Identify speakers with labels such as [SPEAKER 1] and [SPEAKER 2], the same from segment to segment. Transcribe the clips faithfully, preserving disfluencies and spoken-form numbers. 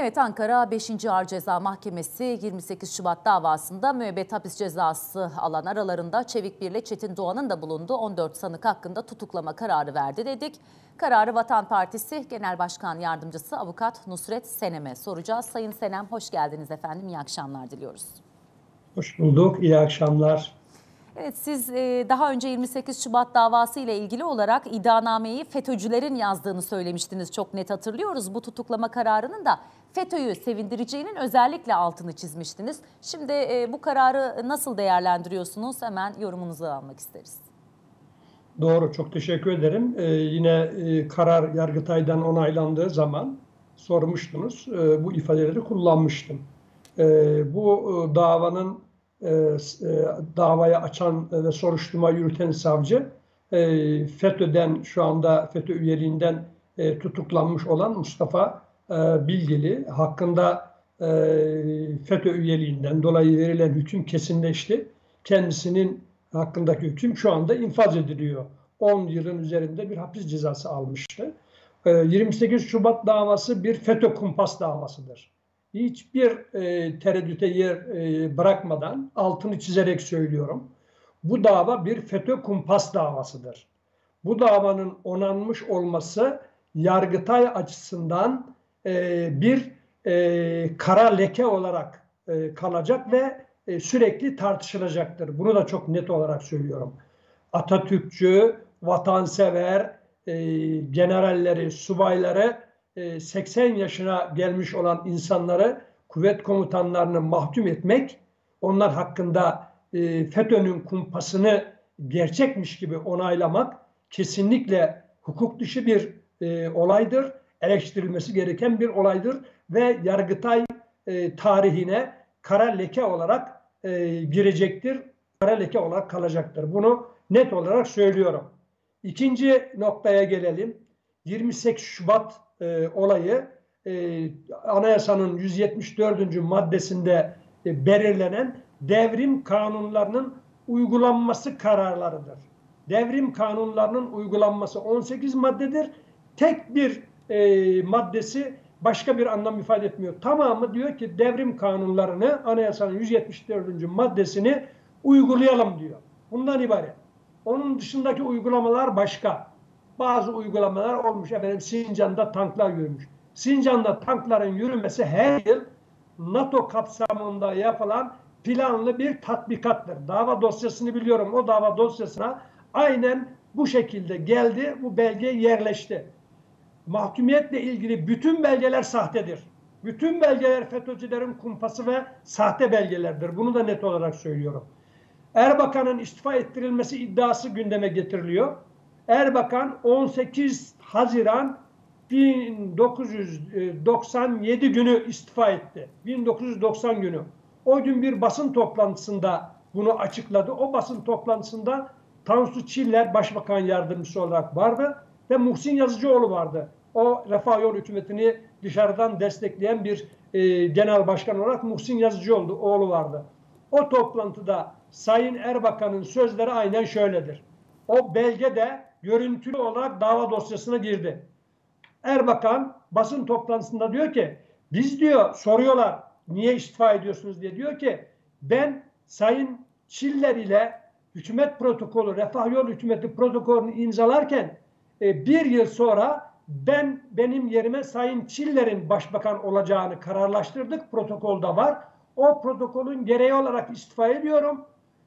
[SPEAKER 1] Evet, Ankara beşinci Ağır Ceza Mahkemesi yirmi sekiz Şubat davasında müebbet hapis cezası alan, aralarında Çevik Bir ile Çetin Doğan'ın da bulunduğu on dört sanık hakkında tutuklama kararı verdi dedik. Kararı Vatan Partisi Genel Başkan Yardımcısı Avukat Nusret Senem'e soracağız. Sayın Senem, hoş geldiniz efendim. İyi akşamlar diliyoruz.
[SPEAKER 2] Hoş bulduk. İyi akşamlar.
[SPEAKER 1] Evet, siz daha önce yirmi sekiz Şubat davası ile ilgili olarak iddianameyi FETÖ'cülerin yazdığını söylemiştiniz. Çok net hatırlıyoruz. Bu tutuklama kararının da FETÖ'yü sevindireceğinin özellikle altını çizmiştiniz. Şimdi bu kararı nasıl değerlendiriyorsunuz? Hemen yorumunuzu almak isteriz.
[SPEAKER 2] Doğru, çok teşekkür ederim. Ee, yine e, karar Yargıtay'dan onaylandığı zaman sormuştunuz. E, bu ifadeleri kullanmıştım. E, bu e, davanın e, e, davayı açan ve soruşturma yürüten savcı e, FETÖ'den, şu anda FETÖ üyeliğinden e, tutuklanmış olan Mustafa e, Bilgili hakkında e, FETÖ üyeliğinden dolayı verilen hüküm kesinleşti. Kendisinin hakkındaki hüküm şu anda infaz ediliyor. on yılın üzerinde bir hapis cezası almıştı. yirmi sekiz Şubat davası bir FETÖ kumpas davasıdır. Hiçbir e, tereddüte yer e, bırakmadan altını çizerek söylüyorum. Bu dava bir FETÖ kumpas davasıdır. Bu davanın onanmış olması Yargıtay açısından e, bir e, kara leke olarak e, kalacak ve e, sürekli tartışılacaktır. Bunu da çok net olarak söylüyorum. Atatürkçü, vatansever, e, generalleri, subayları, e, seksen yaşına gelmiş olan insanları, kuvvet komutanlarını mahkum etmek, onlar hakkında e, FETÖ'nün kumpasını gerçekmiş gibi onaylamak kesinlikle hukuk dışı bir e, olaydır. Eleştirilmesi gereken bir olaydır ve Yargıtay e, tarihine kara leke olarak e, girecektir. Kara leke olarak kalacaktır. Bunu net olarak söylüyorum. İkinci noktaya gelelim. yirmi sekiz Şubat e, olayı e, Anayasanın yüz yetmiş dördüncü maddesinde e, belirlenen devrim kanunlarının uygulanması kararlarıdır. Devrim kanunlarının uygulanması on sekiz maddedir. Tek bir e, maddesi başka bir anlam ifade etmiyor. Tamamı diyor ki devrim kanunlarını, Anayasanın yüz yetmiş dördüncü maddesini uygulayalım diyor. Bundan ibaret. Onun dışındaki uygulamalar başka. Bazı uygulamalar olmuş. Efendim Sincan'da tanklar yürümüş. Sincan'da tankların yürümesi her yıl NATO kapsamında yapılan planlı bir tatbikattır. Dava dosyasını biliyorum. O dava dosyasına aynen bu şekilde geldi. Bu belge yerleşti. Mahkumiyetle ilgili bütün belgeler sahtedir. Bütün belgeler FETÖ'cülerin kumpası ve sahte belgelerdir. Bunu da net olarak söylüyorum. Erbakan'ın istifa ettirilmesi iddiası gündeme getiriliyor. Erbakan on sekiz Haziran bin dokuz yüz doksan yedi günü istifa etti. bin dokuz yüz doksan günü. O gün bir basın toplantısında bunu açıkladı. O basın toplantısında Tansu Çiller Başbakan Yardımcısı olarak vardı ve Muhsin Yazıcıoğlu vardı. O Refah Yol hükümetini dışarıdan destekleyen bir e, genel başkan olarak Muhsin Yazıcıoğlu vardı. O toplantıda Sayın Erbakan'ın sözleri aynen şöyledir. O belge de görüntülü olarak dava dosyasına girdi. Erbakan basın toplantısında diyor ki, biz diyor soruyorlar niye istifa ediyorsunuz diye, diyor ki ben Sayın Çiller ile hükümet protokolü, Refah Yol hükümeti protokolünü imzalarken e, bir yıl sonra ben benim yerime Sayın Çiller'in başbakan olacağını kararlaştırdık. Protokolde var. O protokolün gereği olarak istifa ediyorum.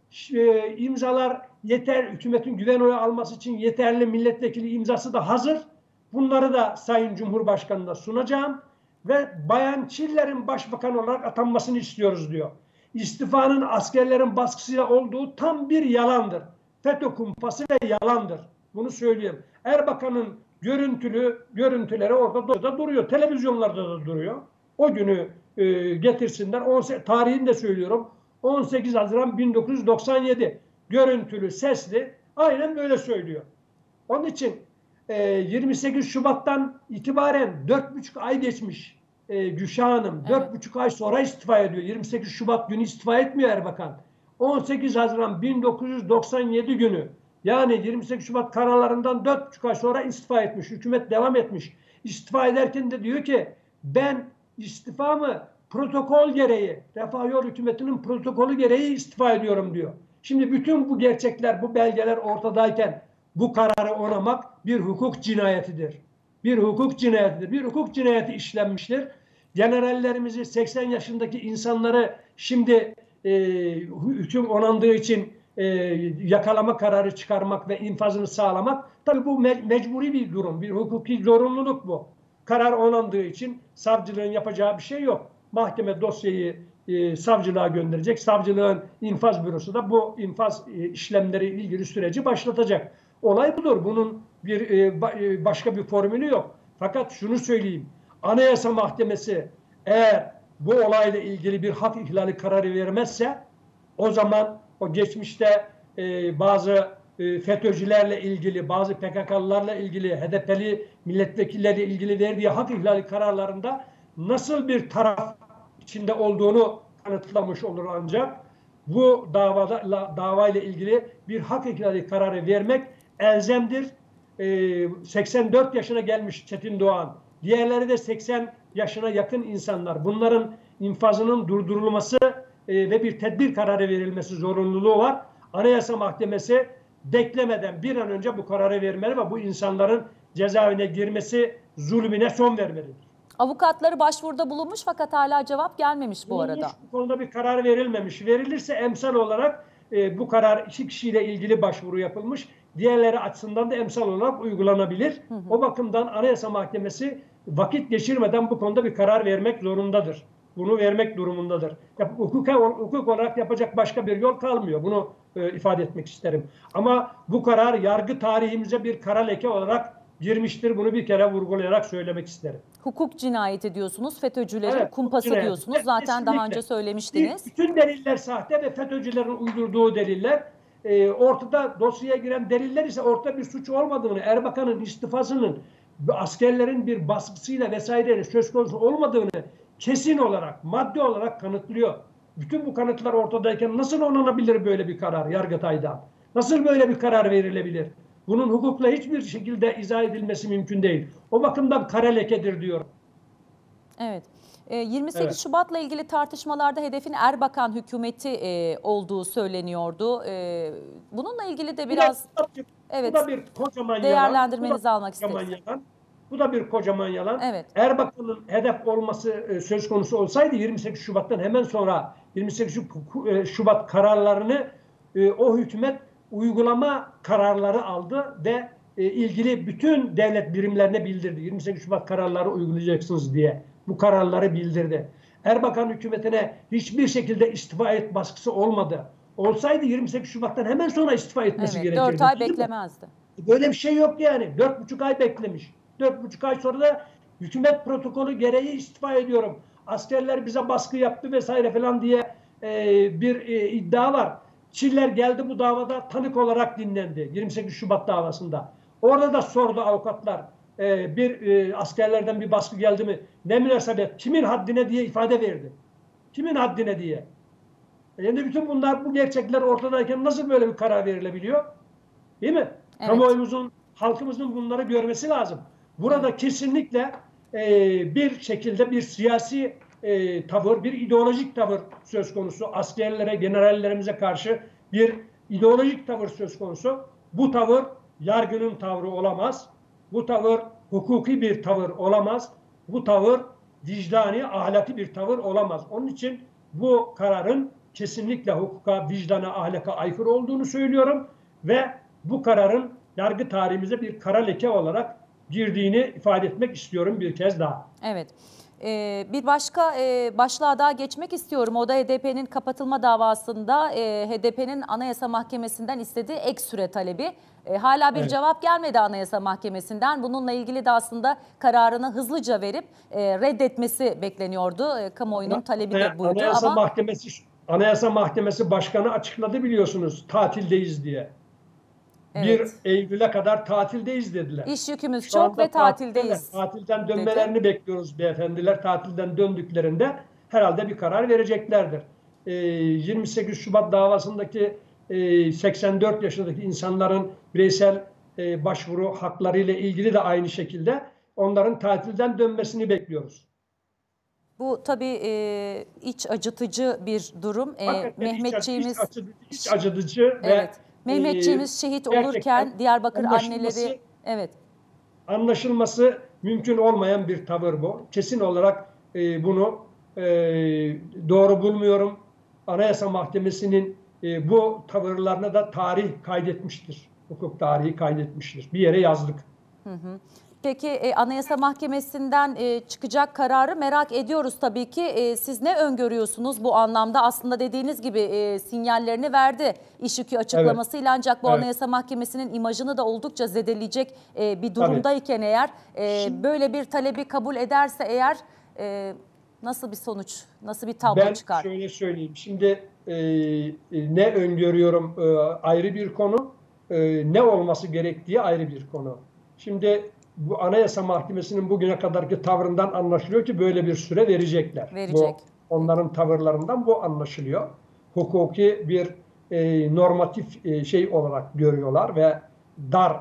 [SPEAKER 2] E, imzalar yeter, hükümetin güven oyu alması için yeterli milletvekili imzası da hazır. Bunları da Sayın Cumhurbaşkanı'na sunacağım ve Bayan Çiller'in başbakan olarak atanmasını istiyoruz diyor. İstifanın askerlerin baskısıyla olduğu tam bir yalandır. FETÖ kumpası ve yalandır. Bunu söyleyeyim. Erbakan'ın görüntülü görüntüleri orada da duruyor. Televizyonlarda da duruyor. O günü e, getirsinler. on, tarihini de söylüyorum. on sekiz Haziran bin dokuz yüz doksan yedi. Görüntülü, sesli. Aynen böyle söylüyor. Onun için e, yirmi sekiz Şubat'tan itibaren dört buçuk ay geçmiş. E, Gülşah Hanım dört buçuk ay sonra istifa ediyor. yirmi sekiz Şubat günü istifa etmiyor Erbakan. on sekiz Haziran bin dokuz yüz doksan yedi günü, yani yirmi sekiz Şubat kararlarından dört buçuk ay sonra istifa etmiş. Hükümet devam etmiş. İstifa ederken de diyor ki ben İstifa mı? Protokol gereği, Refah Yol Hükümeti'nin protokolü gereği istifa ediyorum diyor. Şimdi bütün bu gerçekler, bu belgeler ortadayken bu kararı onamak bir hukuk cinayetidir. Bir hukuk cinayetidir. Bir hukuk cinayeti işlenmiştir. Generallerimizi, seksen yaşındaki insanları şimdi e, hüküm onandığı için e, yakalama kararı çıkarmak ve infazını sağlamak, tabii bu me mecburi bir durum, bir hukuki zorunluluk bu. Karar onandığı için savcılığın yapacağı bir şey yok. Mahkeme dosyayı e, savcılığa gönderecek. Savcılığın infaz bürosu da bu infaz e, işlemleri ilgili süreci başlatacak. Olay budur. Bunun bir e, ba, e, başka bir formülü yok. Fakat şunu söyleyeyim. Anayasa Mahkemesi eğer bu olayla ilgili bir hak ihlali kararı vermezse, o zaman o geçmişte e, bazı e, FETÖ'cülerle ilgili, bazı P K K'lılarla ilgili, H D P'li milletvekilleriyle ilgili verdiği hak ihlali kararlarında nasıl bir taraf içinde olduğunu kanıtlamış olur ancak bu davada davayla ilgili bir hak ihlali kararı vermek elzemdir. E, seksen dört yaşına gelmiş Çetin Doğan, diğerleri de seksen yaşına yakın insanlar. Bunların infazının durdurulması e, ve bir tedbir kararı verilmesi zorunluluğu var. Anayasa Mahkemesi beklemeden bir an önce bu kararı vermeli ve bu insanların cezaevine girmesi zulmüne son vermelidir.
[SPEAKER 1] Avukatları başvuruda bulunmuş fakat hala cevap gelmemiş bu
[SPEAKER 2] Bulunmuş,
[SPEAKER 1] arada.
[SPEAKER 2] Bu konuda bir karar verilmemiş. Verilirse emsal olarak e, bu karar iki kişiyle ilgili başvuru yapılmış. Diğerleri açısından da emsal olarak uygulanabilir. Hı hı. O bakımdan Anayasa Mahkemesi vakit geçirmeden bu konuda bir karar vermek zorundadır. Bunu vermek durumundadır. Hukuka, hukuk olarak yapacak başka bir yol kalmıyor. Bunu e, ifade etmek isterim. Ama bu karar yargı tarihimize bir kara leke olarak girmiştir. Bunu bir kere vurgulayarak söylemek isterim.
[SPEAKER 1] Hukuk cinayeti diyorsunuz, FETÖ'cülerin
[SPEAKER 2] evet,
[SPEAKER 1] kumpası diyorsunuz. Zaten kesinlikle. Daha önce söylemiştiniz.
[SPEAKER 2] Bütün deliller sahte ve FETÖ'cülerin uydurduğu deliller. E, ortada dosyaya giren deliller ise ortada bir suç olmadığını, Erbakan'ın istifasının askerlerin bir baskısıyla vesaireyle söz konusu olmadığını kesin olarak, madde olarak kanıtlıyor. Bütün bu kanıtlar ortadayken nasıl onanabilir böyle bir karar Yargıtay'dan? Nasıl böyle bir karar verilebilir? Bunun hukukla hiçbir şekilde izah edilmesi mümkün değil. O bakımdan kara lekedir diyorum.
[SPEAKER 1] Evet. yirmi sekiz evet. Şubat'la ilgili tartışmalarda hedefin Erbakan hükümeti olduğu söyleniyordu. Bununla ilgili de biraz
[SPEAKER 2] bu da, bu da, evet, bu da bir kocaman
[SPEAKER 1] değerlendirmenizi
[SPEAKER 2] yalan.
[SPEAKER 1] almak isteriz.
[SPEAKER 2] Yalan. Bu da bir kocaman yalan.
[SPEAKER 1] Evet.
[SPEAKER 2] Erbakan'ın hedef olması söz konusu olsaydı yirmi sekiz Şubat'tan hemen sonra yirmi sekiz Şubat kararlarını o hükümet uygulama kararları aldı ve ilgili bütün devlet birimlerine bildirdi. yirmi sekiz Şubat kararları uygulayacaksınız diye bu kararları bildirdi. Erbakan hükümetine hiçbir şekilde istifa et baskısı olmadı. Olsaydı yirmi sekiz Şubat'tan hemen sonra istifa etmesi
[SPEAKER 1] evet,
[SPEAKER 2] gerekirdi.
[SPEAKER 1] dört ay beklemezdi.
[SPEAKER 2] Böyle bir şey yok yani. Dört buçuk ay beklemiş. Dört buçuk ay sonra da hükümet protokolü gereği istifa ediyorum. Askerler bize baskı yaptı vesaire falan diye e, bir e, iddia var. Çiller geldi bu davada tanık olarak dinlendi. yirmi sekiz Şubat davasında. Orada da sordu avukatlar. E, bir e, askerlerden bir baskı geldi mi? Ne münasebet? Kimin haddine diye ifade verdi. Kimin haddine diye. Yani bütün bunlar, bu gerçekler ortadayken nasıl böyle bir karar verilebiliyor? Değil mi? Evet. Kamuoyumuzun, halkımızın bunları görmesi lazım. Burada evet. kesinlikle e, bir şekilde bir siyasi e, tavır, bir ideolojik tavır söz konusu. Askerlere, generallerimize karşı bir ideolojik tavır söz konusu. Bu tavır yargının tavrı olamaz. Bu tavır hukuki bir tavır olamaz. Bu tavır vicdani, ahlaki bir tavır olamaz. Onun için bu kararın kesinlikle hukuka, vicdana, ahlaka aykırı olduğunu söylüyorum ve bu kararın yargı tarihimize bir kara leke olarak girdiğini ifade etmek istiyorum bir kez daha.
[SPEAKER 1] Evet. Ee, bir başka e, başlığa daha geçmek istiyorum. O da H D P'nin kapatılma davasında e, H D P'nin Anayasa Mahkemesi'nden istediği ek süre talebi. E, hala bir evet. cevap gelmedi Anayasa Mahkemesi'nden. Bununla ilgili de aslında kararını hızlıca verip e, reddetmesi bekleniyordu. E, kamuoyunun talebi de buydu.
[SPEAKER 2] Anayasa
[SPEAKER 1] ama...
[SPEAKER 2] Mahkemesi Anayasa Mahkemesi Başkanı açıkladı biliyorsunuz, tatildeyiz diye. Evet. bir Eylül'e kadar tatildeyiz dediler.
[SPEAKER 1] İş yükümüz Şu çok ve tatildeyiz.
[SPEAKER 2] Tatilden dönmelerini dedi. bekliyoruz beyefendiler. Tatilden döndüklerinde herhalde bir karar vereceklerdir. Ee, yirmi sekiz Şubat davasındaki e, seksen dört yaşındaki insanların bireysel e, başvuru haklarıyla ilgili de aynı şekilde onların tatilden dönmesini bekliyoruz.
[SPEAKER 1] Bu tabii e, iç acıtıcı bir durum. E,
[SPEAKER 2] Hakikaten iç,
[SPEAKER 1] Mehmetçiğimiz
[SPEAKER 2] iç, acıtıcı, iç acıtıcı ve
[SPEAKER 1] evet.
[SPEAKER 2] e,
[SPEAKER 1] Mehmetçiğimiz şehit
[SPEAKER 2] gerçekten
[SPEAKER 1] olurken Diyarbakır
[SPEAKER 2] anlaşılması
[SPEAKER 1] anneleri evet.
[SPEAKER 2] anlaşılması mümkün olmayan bir tavır bu. Kesin olarak e, bunu e, doğru bulmuyorum. Anayasa Mahkemesi'nin e, bu tavırlarına da tarih kaydetmiştir. Hukuk tarihi kaydetmiştir. Bir yere yazdık.
[SPEAKER 1] Hı hı. Peki e, Anayasa Mahkemesi'nden e, çıkacak kararı merak ediyoruz tabii ki. E, siz ne öngörüyorsunuz bu anlamda? Aslında dediğiniz gibi e, sinyallerini verdi iş yükü açıklamasıyla, ancak bu
[SPEAKER 2] Evet.
[SPEAKER 1] Anayasa Mahkemesi'nin imajını da oldukça zedeleyecek e, bir
[SPEAKER 2] Tabii.
[SPEAKER 1] durumdayken eğer e,
[SPEAKER 2] Şimdi-
[SPEAKER 1] böyle bir talebi kabul ederse eğer e, nasıl bir sonuç, nasıl bir tablo
[SPEAKER 2] Ben
[SPEAKER 1] çıkar?
[SPEAKER 2] şöyle söyleyeyim. Şimdi e, ne öngörüyorum e, ayrı bir konu, e, ne olması gerektiği ayrı bir konu. Şimdi bu Anayasa Mahkemesi'nin bugüne kadarki tavrından anlaşılıyor ki böyle bir süre verecekler.
[SPEAKER 1] Verecek.
[SPEAKER 2] Bu onların tavırlarından bu anlaşılıyor. Hukuki bir e, normatif e, şey olarak görüyorlar ve dar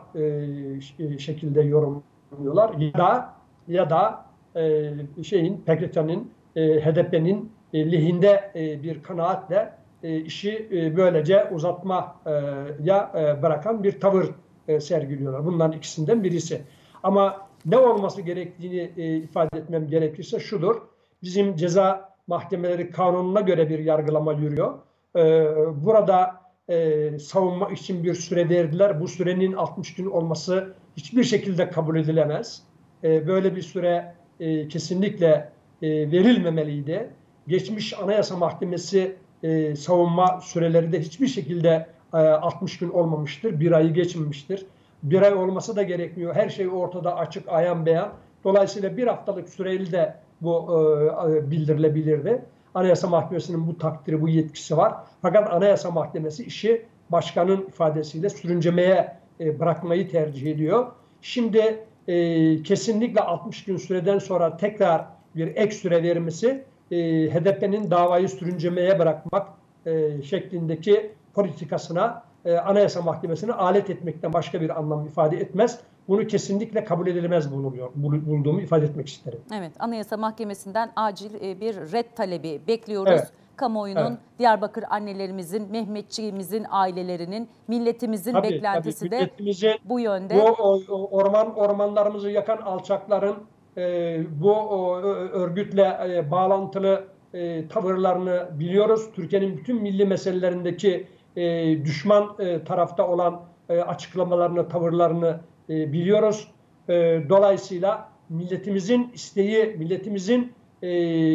[SPEAKER 2] e, şekilde yorumluyorlar. Ya da ya da e, şeyin P K K'nın e, H D P'nin e, lehinde e, bir kanaatle e, işi e, böylece uzatmaya e, bırakan bir tavır e, sergiliyorlar. Bunların ikisinden birisi. Ama ne olması gerektiğini e, ifade etmem gerekirse şudur. Bizim ceza mahkemeleri kanununa göre bir yargılama yürüyor. E, burada e, savunma için bir süre verdiler. Bu sürenin altmış gün olması hiçbir şekilde kabul edilemez. E, böyle bir süre e, kesinlikle e, verilmemeliydi. Geçmiş Anayasa Mahkemesi e, savunma süreleri de hiçbir şekilde e, altmış gün olmamıştır. Bir ayı geçmemiştir. Bir ay olması da gerekmiyor. Her şey ortada, açık, ayan beyan. Dolayısıyla bir haftalık süreli de bu e, bildirilebilirdi. Anayasa Mahkemesi'nin bu takdiri, bu yetkisi var. Fakat Anayasa Mahkemesi işi başkanın ifadesiyle sürüncemeye e, bırakmayı tercih ediyor. Şimdi e, kesinlikle altmış gün süreden sonra tekrar bir ek süre vermesi e, H D P'nin davayı sürüncemeye bırakmak e, şeklindeki politikasına e, Anayasa Mahkemesi'ne alet etmekten başka bir anlam ifade etmez. Bunu kesinlikle kabul edilemez bulunuyor, bulduğumu ifade etmek isterim.
[SPEAKER 1] Evet, Anayasa Mahkemesi'nden acil e, bir red talebi bekliyoruz.
[SPEAKER 2] Evet.
[SPEAKER 1] Kamuoyunun,
[SPEAKER 2] Evet.
[SPEAKER 1] Diyarbakır annelerimizin, Mehmetçiğimizin ailelerinin, milletimizin
[SPEAKER 2] Tabii,
[SPEAKER 1] beklentisi
[SPEAKER 2] tabii.
[SPEAKER 1] de bu yönde.
[SPEAKER 2] Bu o, o, orman ormanlarımızı yakan alçakların e, bu o, örgütle e, bağlantılı e, tavırlarını biliyoruz. Türkiye'nin bütün milli meselelerindeki e, düşman e, tarafta olan e, açıklamalarını, tavırlarını e, biliyoruz. E, dolayısıyla milletimizin isteği, milletimizin e,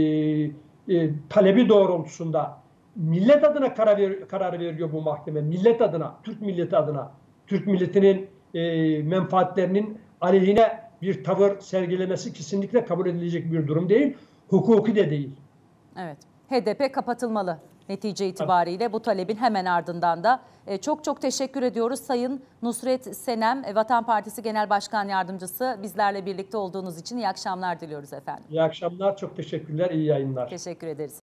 [SPEAKER 2] e, talebi doğrultusunda millet adına karar, ver, karar veriyor bu mahkeme. Millet adına, Türk milleti adına, Türk milletinin e, menfaatlerinin aleyhine bir tavır sergilemesi kesinlikle kabul edilecek bir durum değil. Hukuki de değil.
[SPEAKER 1] Evet, H D P kapatılmalı netice itibariyle, bu talebin hemen ardından da. E, çok çok teşekkür ediyoruz Sayın Nusret Senem, e, Vatan Partisi Genel Başkan Yardımcısı, bizlerle birlikte olduğunuz için iyi akşamlar diliyoruz efendim.
[SPEAKER 2] İyi akşamlar, çok teşekkürler, iyi yayınlar.
[SPEAKER 1] Teşekkür ederiz.